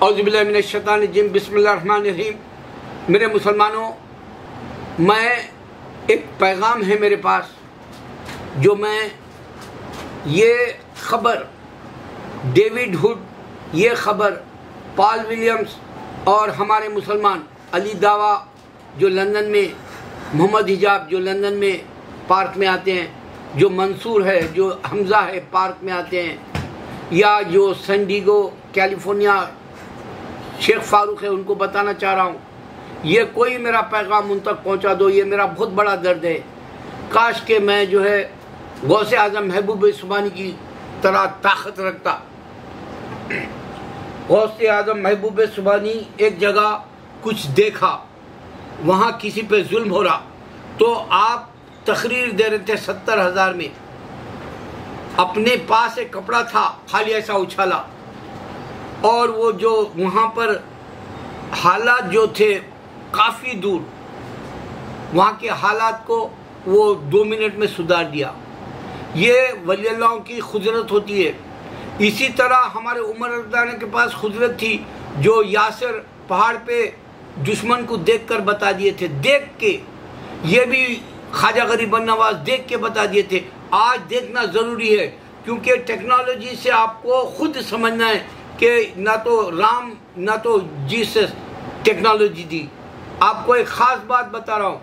औज़ुबिल्लाहि मिनश्शैतानिर्रजीम बिस्मिल्लाहिर्रहमानिर्रहीम। मेरे मुसलमानों, मैं एक पैगाम है मेरे पास जो मैं ये ख़बर डेविड हुड, ये ख़बर पॉल विलियम्स और हमारे मुसलमान अली दावा जो लंदन में, मोहम्मद हिजाब जो लंदन में पार्क में आते हैं, जो मंसूर है, जो हमज़ा है पार्क में आते हैं, या जो San Diego California Sheikh Farooq है, उनको बताना चाह रहा हूँ, ये कोई मेरा पैगाम उन तक पहुँचा दो। ये मेरा बहुत बड़ा दर्द है। काश के मैं जो है गौसे आज़म महबूब सुबानी की तरह ताकत रखता। गौसे आज़म महबूब सुबानी एक जगह कुछ देखा, वहाँ किसी पे जुल्म हो रहा, तो आप तकरीर दे रहे थे 70,000 में। अपने पास एक कपड़ा था, खाली ऐसा उछाला, और वो जो वहाँ पर हालात जो थे काफ़ी दूर, वहाँ के हालात को वो 2 मिनट में सुधार दिया। ये वली अल्लाह की खुदरत होती है। इसी तरह हमारे उमर रज़ियल्लाहु के पास खुदरत थी, जो यासिर पहाड़ पे दुश्मन को देखकर बता दिए थे, देख के। ये भी ख्वाजा गरीब नवाज देख के बता दिए थे। आज देखना ज़रूरी है, क्योंकि टेक्नोलॉजी से आपको खुद समझना है कि ना तो राम ना तो जीसस टेक्नोलॉजी दी। आपको एक ख़ास बात बता रहा हूँ,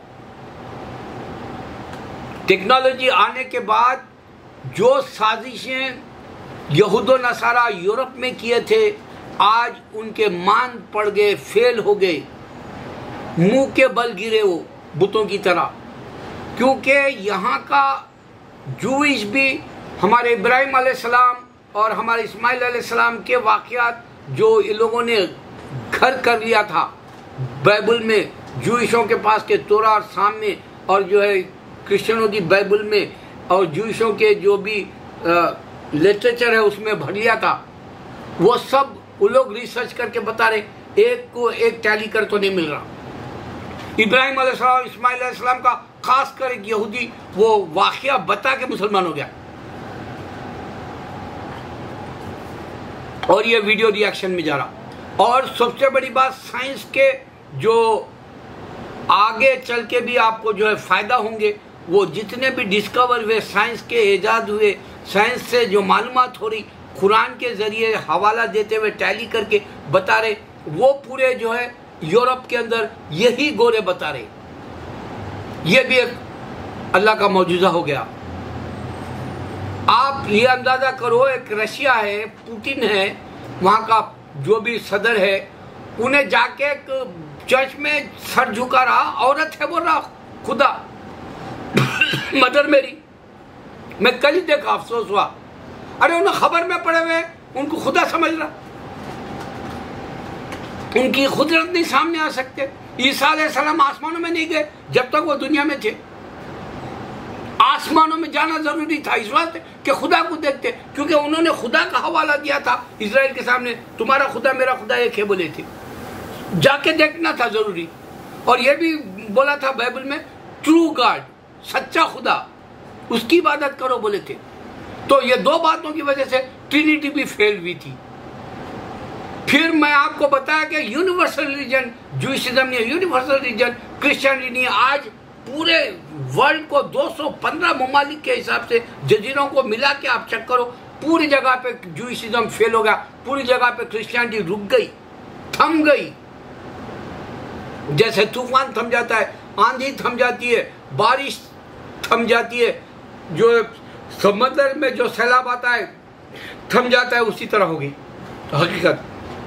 टेक्नोलॉजी आने के बाद जो साजिशें यहूद नसारा यूरोप में किए थे, आज उनके मान पड़ गए, फेल हो गए, मुंह के बल गिरे वो बुतों की तरह। क्योंकि यहाँ का जूइश भी हमारे इब्राहिम अलैहिस्सलाम और हमारे इस्माइल अलैहिस्सलाम के वाक़यात जो इन लोगों ने घर कर लिया था बाइबल में, जूइशों के पास के तोरा और सामने, और जो है क्रिश्चियनों की बाइबल में, और जूइशों के जो भी लिटरेचर है उसमें भर लिया था, वो सब वो लोग रिसर्च करके बता रहे, एक को एक टैली कर तो नहीं मिल रहा। इब्राहिम अलैहिस्सलाम, इस्माइल अलैहिस्सलाम का खासकर एक यहूदी वो वाक़या बता के मुसलमान हो गया। और ये वीडियो रिएक्शन में जा रहा। और सबसे बड़ी बात, साइंस के जो आगे चल के भी आपको जो है फ़ायदा होंगे, वो जितने भी डिस्कवर हुए, साइंस के ईजाद हुए, साइंस से जो मालूमात हो रही, कुरान के ज़रिए हवाला देते हुए टैली करके बता रहे, वो पूरे जो है यूरोप के अंदर यही गोरे बता रहे। ये भी एक अल्लाह का मौजूदा हो गया। आप ये अंदाज़ा करो, एक रशिया है, पुतिन है, वहाँ का जो भी सदर है, उन्हें जाके एक चर्च में सर झुका रहा, औरत है बोल रहा खुदा मदर मेरी। मैं कल ही देखा, अफसोस हुआ। अरे उन्हें खबर में पड़े हुए, उनको खुदा समझ रहा, उनकी खुदरत नहीं सामने आ सकते। ईसा अलैहिस्सलाम आसमानों में नहीं गए जब तक वो दुनिया में थे। आसमानों में जाना जरूरी था इस बात कि खुदा को देखते, क्योंकि उन्होंने खुदा का हवाला दिया था इजराइल के सामने, तुम्हारा खुदा मेरा खुदा एक है बोले थे, जाके देखना था जरूरी। और ये भी बोला था बाइबल में, ट्रू गॉड, सच्चा खुदा, उसकी इबादत करो बोले थे। तो ये दो बातों की वजह से ट्रिनिटी भी फेल हुई थी। फिर मैं आपको बताया कि यूनिवर्सल रिलीजन जूइशइज्म नहीं है, यूनिवर्सल रिलीजन क्रिश्चियनिटी नहीं है। आज पूरे वर्ल्ड को 215 ममालिक के हिसाब से जजीरों को मिला के आप चेक करो, पूरी जगह पे जूइशइज्म फेल हो गया, पूरी जगह पे क्रिश्चियनिटी रुक गई, थम गई। जैसे तूफान थम जाता है, आंधी थम जाती है, बारिश थम जाती है, जो समंदर में जो सैलाब आता है थम जाता है, उसी तरह होगी हकीकत।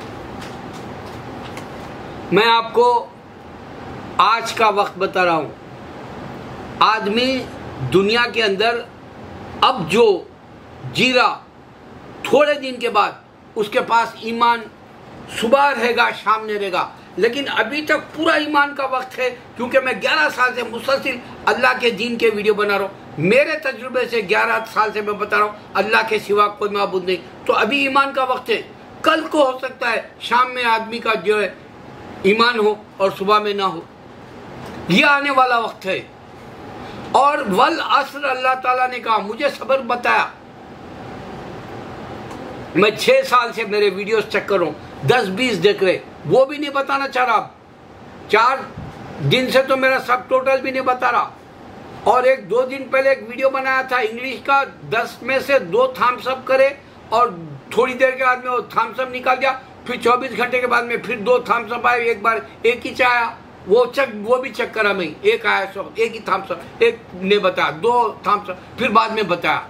मैं आपको आज का वक्त बता रहा हूँ। आदमी दुनिया के अंदर अब जो जी रहा, थोड़े दिन के बाद उसके पास ईमान सुबह रहेगा, शाम नहीं रहेगा। लेकिन अभी तक पूरा ईमान का वक्त है, क्योंकि मैं 11 साल से मुसलसिल अल्लाह के दीन के वीडियो बना रहा हूँ। मेरे तजुर्बे से 11 साल से मैं बता रहा हूँ, अल्लाह के सिवा कोई माबूद नहीं। तो अभी ईमान का वक्त है। कल को हो सकता है शाम में आदमी का जो है ईमान हो और सुबह में ना हो। यह आने वाला वक्त है। और वल असर अल्लाह ताला ने कहा, मुझे सब्र बताया। मैं 6 साल से मेरे वीडियोस चेक कर रहा हूँ, 10-20 देख रहे, वो भी नहीं बताना चाह रहा। 4 दिन से तो मेरा सब टोटल भी नहीं बता रहा। और 1-2 दिन पहले एक वीडियो बनाया था इंग्लिश का, 10 में से 2 थम्स अप करे और थोड़ी देर के बाद में वो थम्स अप निकाल दिया, फिर 24 घंटे के बाद में फिर 2 थम्स अप आए, एक बार एक ही आया, वो भी चेक करा मैं, एक आया, सब एक ही थम्स अप, एक ने बताया, 2 थम्स अप, फिर बाद में बताया।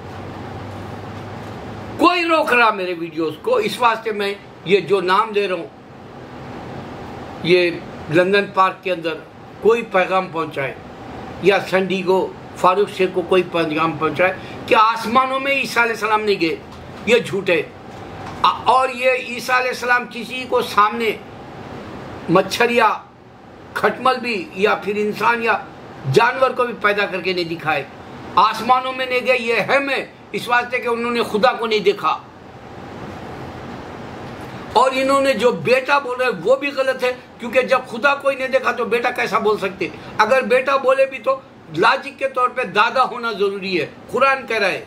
कोई रोक रहा मेरे वीडियोस को। इस वास्ते मैं ये जो नाम दे रहा हूं, ये लंदन पार्क के अंदर कोई पैगाम पहुंचाए या संडीगो फारूक शेख को कोई पैगाम पहुंचाए कि आसमानों में ईसा अलैहिस्सलाम नहीं गए, ये झूठ है। और ये ईसा अलैहिस्सलाम किसी को सामने मच्छर या खटमल भी या फिर इंसान या जानवर को भी पैदा करके नहीं दिखाए। आसमानों में नहीं गए, ये है मैं इस वास्ते कि उन्होंने खुदा को नहीं देखा। और इन्होंने जो बेटा बोल रहे वो भी गलत है, क्योंकि जब खुदा कोई नहीं देखा तो बेटा कैसा बोल सकते। अगर बेटा बोले भी तो लॉजिक के तौर पे दादा होना जरूरी है, कुरान कह रहा है।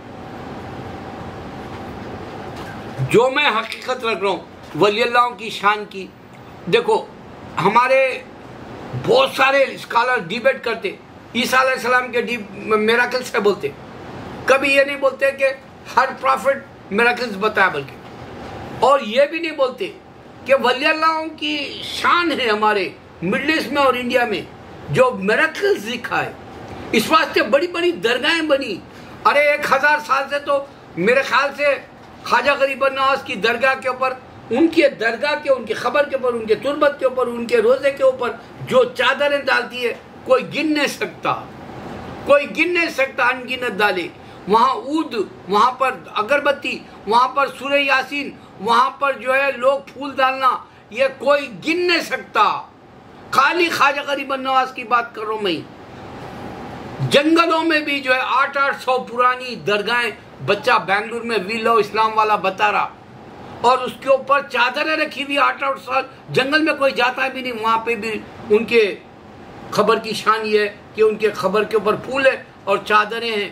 जो मैं हकीकत रख रहा हूं वलियल्लाह की शान की, देखो हमारे बहुत सारे स्कॉलर डिबेट करते, ईसा अलैहिस्सलाम के मिरेकल्स से बोलते, कभी ये नहीं बोलते कि हर प्रॉफिट मिरेकल्स बताया, बल्कि और ये भी नहीं बोलते कि वलियल्लाह की शान है हमारे मिडिल ईस्ट में और इंडिया में जो मिरेकल्स दिखाए। इस वास्ते बड़ी बड़ी दरगाहें बनी। अरे 1000 साल से तो मेरे ख्याल से ख्वाजा गरीब नवाज की दरगाह के ऊपर, उनके दरगाह के, उनकी खबर के ऊपर, उनके तुरबत के ऊपर, उनके रोजे के ऊपर जो चादरें डालती है कोई गिन नहीं सकता, कोई गिन नहीं सकता, अनगिनत डाले। वहाँ ऊद, वहाँ पर अगरबत्ती, वहाँ पर सूरह यासीन, वहाँ पर जो है लोग फूल डालना, ये कोई गिन नहीं सकता। खाली ख्वाजा गरीब नवाज की बात कर रहा हूँ मैं। जंगलों में भी जो है 800 पुरानी दरगाहें, बच्चा बेंगलुरु में वीलो इस्लाम वाला बता रहा, और उसके ऊपर चादरें रखी हुई 800 साल। जंगल में कोई जाता भी नहीं, वहाँ पे भी उनके खबर की शान ये है कि उनके खबर के ऊपर फूल है और चादरें हैं।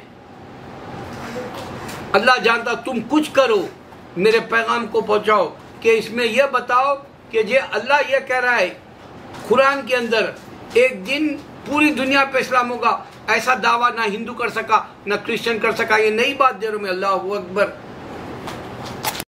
अल्लाह जानता, तुम कुछ करो, मेरे पैगाम को पहुंचाओ कि इसमें यह बताओ कि ये अल्लाह ये कह रहा है कुरान के अंदर एक दिन पूरी दुनिया पे इस्लाम होगा। ऐसा दावा ना हिंदू कर सका ना क्रिश्चियन कर सका। ये नई बात दे रहा हूं मैं, अल्लाह अकबर।